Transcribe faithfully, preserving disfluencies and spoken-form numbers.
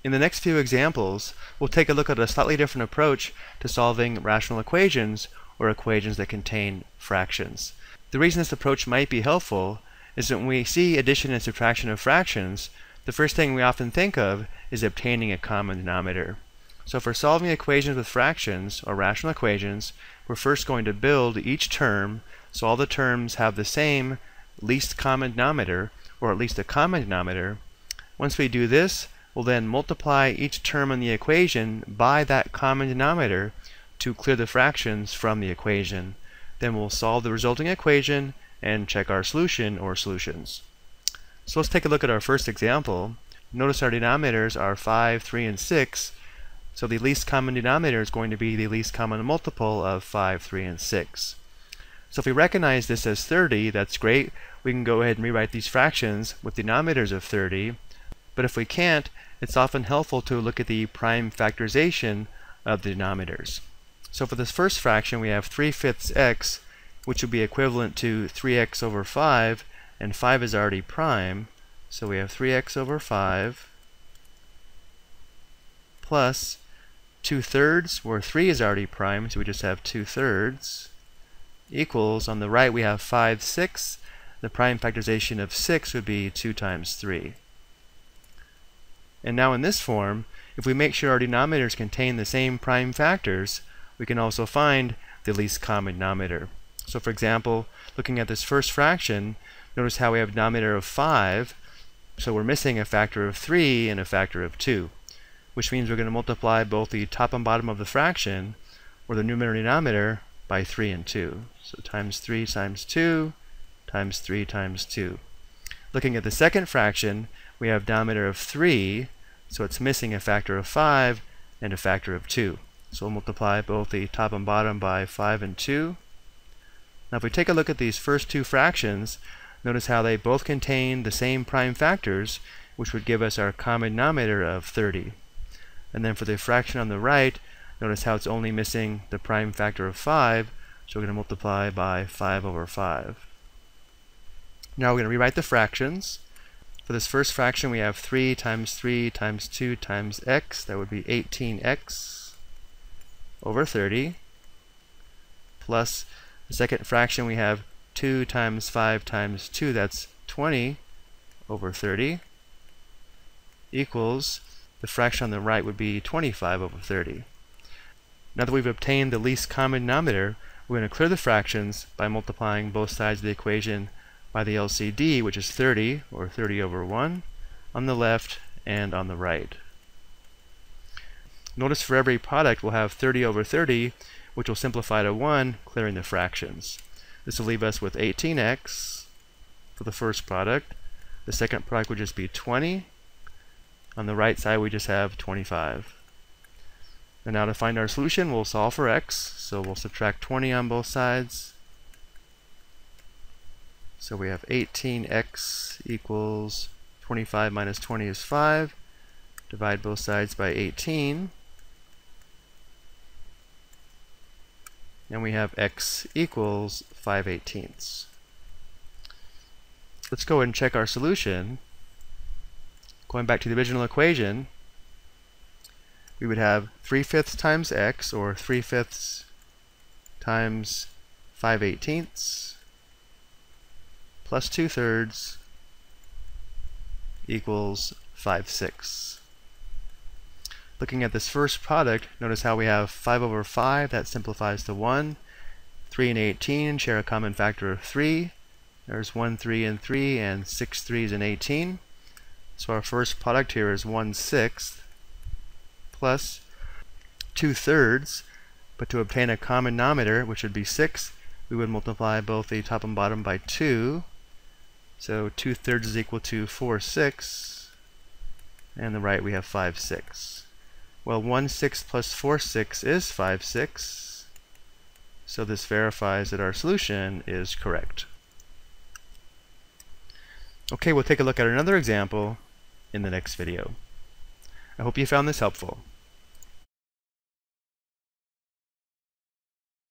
In the next few examples, we'll take a look at a slightly different approach to solving rational equations or equations that contain fractions. The reason this approach might be helpful is that when we see addition and subtraction of fractions, the first thing we often think of is obtaining a common denominator. So for solving equations with fractions, or rational equations, we're first going to build each term so all the terms have the same least common denominator, or at least a common denominator. Once we do this, we'll then multiply each term in the equation by that common denominator to clear the fractions from the equation. Then we'll solve the resulting equation and check our solution or solutions. So let's take a look at our first example. Notice our denominators are five, three, and six. So the least common denominator is going to be the least common multiple of five, three, and six. So if we recognize this as thirty, that's great. We can go ahead and rewrite these fractions with denominators of thirty. But if we can't, it's often helpful to look at the prime factorization of the denominators. So for this first fraction, we have three fifths x, which would be equivalent to three x over five, and five is already prime. So we have three x over five plus two thirds, where three is already prime, so we just have two thirds, equals, on the right we have five sixths. The prime factorization of six would be two times three. And now in this form, if we make sure our denominators contain the same prime factors, we can also find the least common denominator. So for example, looking at this first fraction, notice how we have a denominator of five, so we're missing a factor of three and a factor of two, which means we're going to multiply both the top and bottom of the fraction, or the numerator and denominator, by three and two. So times three times two times three times two. Looking at the second fraction, we have denominator of three, so it's missing a factor of five and a factor of two. So we'll multiply both the top and bottom by five and two. Now if we take a look at these first two fractions, notice how they both contain the same prime factors, which would give us our common denominator of thirty. And then for the fraction on the right, notice how it's only missing the prime factor of five, so we're going to multiply by five over five. Now we're going to rewrite the fractions. For this first fraction, we have three times three times two times x. That would be eighteen x over thirty. Plus the second fraction, we have two times five times two. That's twenty over thirty. Equals, the fraction on the right would be twenty-five over thirty. Now that we've obtained the least common denominator, we're going to clear the fractions by multiplying both sides of the equation by the L C D, which is thirty, or thirty over one, on the left and on the right. Notice for every product we'll have thirty over thirty, which will simplify to one, clearing the fractions. This will leave us with eighteen x for the first product. The second product would just be twenty. On the right side we just have twenty-five. And now to find our solution, we'll solve for x. So we'll subtract twenty on both sides. So we have eighteen x equals twenty-five minus twenty is five. Divide both sides by eighteen. And we have x equals five eighteenths. Let's go ahead and check our solution. Going back to the original equation, we would have three fifths times x, or three fifths times five eighteenths, plus two thirds equals five sixths. Looking at this first product, notice how we have five over five, that simplifies to one. three and eighteen share a common factor of three. There's one, three, and three, and six threes and eighteen. So our first product here is one sixth plus two thirds, but to obtain a common denominator, which would be six, we would multiply both the top and bottom by two. So two thirds is equal to four sixths, and on the right we have five sixths. Well, one sixth plus four sixths is five sixths, so this verifies that our solution is correct. Okay, we'll take a look at another example in the next video. I hope you found this helpful.